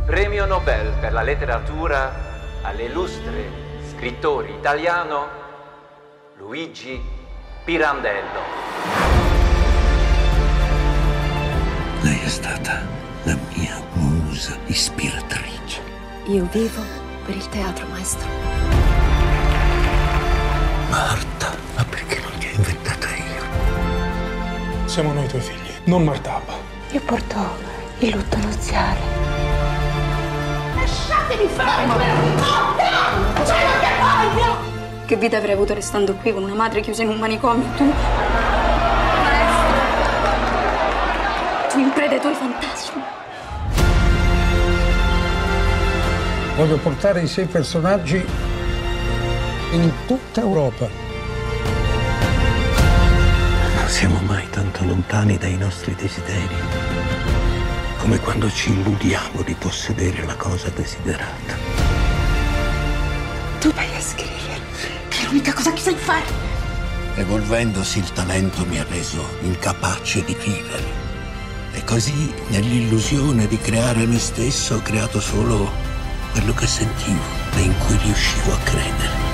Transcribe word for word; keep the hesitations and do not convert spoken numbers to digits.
Premio Nobel per la letteratura all'illustre scrittore italiano Luigi Pirandello. Lei è stata la mia musa ispiratrice. Io vivo per il teatro, maestro. Marta, ma perché non ti ho inventata io? Siamo noi tuoi figli, non Martaba. Io porto il lutto nuziale. Lasciatemi fare! No! No! C'è lo che voglio! Che vita avrei avuto restando qui con una madre chiusa in un manicomio? Tu, maestro, tu in preda ai tuoi fantasmi. Voglio portare i sei personaggi in tutta Europa. Non siamo mai tanto lontani dai nostri desideri, come quando ci illudiamo di possedere la cosa desiderata. Tu vai a scrivere, che è l'unica cosa che sai fare. Evolvendosi il talento mi ha reso incapace di vivere. E così, nell'illusione di creare me stesso, ho creato solo quello che sentivo e in cui riuscivo a credere.